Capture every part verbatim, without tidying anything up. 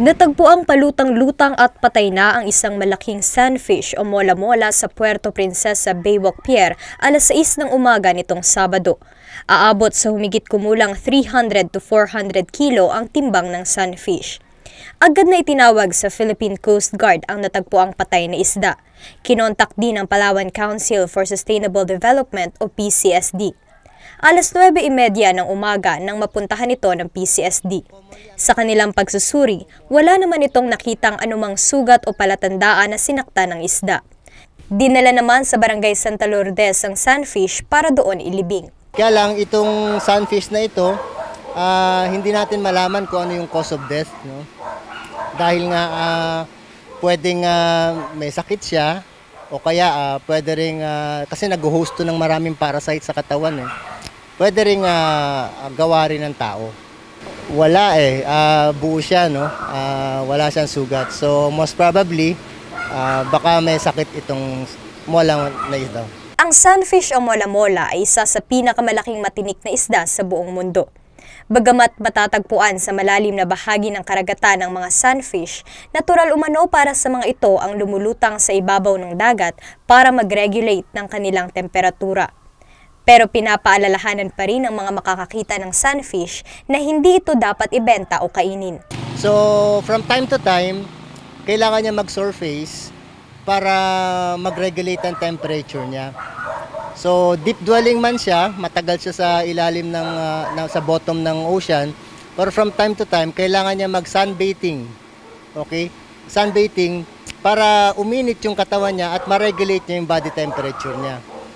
Natagpuang palutang-lutang at patay na ang isang malaking sunfish o mola-mola sa Puerto Princesa, Baywalk Pier alas sais ng umaga nitong Sabado. Aabot sa humigit kumulang three hundred to four hundred kilo ang timbang ng sunfish. Agad na itinawag sa Philippine Coast Guard ang natagpuang patay na isda. Kinontak din ang Palawan Council for Sustainable Development o P C S D. alas nuwebe trenta ng umaga nang mapuntahan ito ng P C S D. Sa kanilang pagsusuri, wala naman itong nakitang anumang sugat o palatandaan na sinakta ng isda. Dinala naman sa Barangay Santa Lourdes ang sunfish para doon ilibing. Kaya lang itong sunfish na ito, uh, hindi natin malaman kung ano yung cause of death. No? Dahil nga uh, pwedeng uh, may sakit siya o kaya uh, pwede rin, uh, kasi nag-host to ng maraming parasite sa katawan. Eh. Pwede rin uh, gawa rin ng tao. Wala eh, uh, buo siya, no? Uh, wala siyang sugat. So most probably, uh, baka may sakit itong mola na isda. Ang sunfish o mola-mola ay isa sa pinakamalaking matinik na isda sa buong mundo. Bagamat matatagpuan sa malalim na bahagi ng karagatan ng mga sunfish, natural umano para sa mga ito ang lumulutang sa ibabaw ng dagat para mag-regulate ng kanilang temperatura. Pero pinapaalalahanan pa rin ng mga makakakita ng sunfish na hindi ito dapat ibenta o kainin. So from time to time, kailangan niya mag-surface para mag-regulate ang temperature niya. So deep dwelling man siya, matagal siya sa ilalim ng, uh, ng sa bottom ng ocean, pero from time to time kailangan niya mag-sunbathing. Okay? Sunbathing para uminit yung katawan niya at ma-regulate niya yung body temperature niya.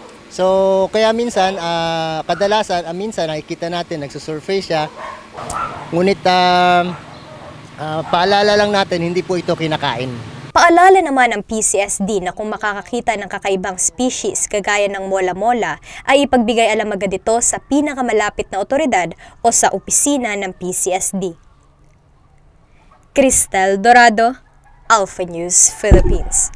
So kaya minsan, uh, kadalasan, uh, minsan nakikita natin nagsusurface siya. Ngunit uh, uh, paalala lang natin, hindi po ito kinakain. Paalala naman ng P C S D na kung makakakita ng kakaibang species kagaya ng mola-mola ay ipagbigay alam agad ito sa pinakamalapit na otoridad o sa opisina ng P C S D. Cristel Dorado, Alpha News, Philippines.